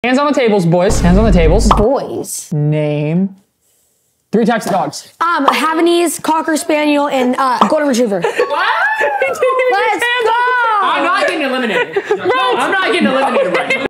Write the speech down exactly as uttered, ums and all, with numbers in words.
Hands on the tables, boys. Hands on the tables. Boys. Name three types of dogs. Um, Havanese, Cocker Spaniel, and uh, Golden Retriever. What? Let's go! I'm not getting eliminated. Bro, I'm not getting eliminated right now.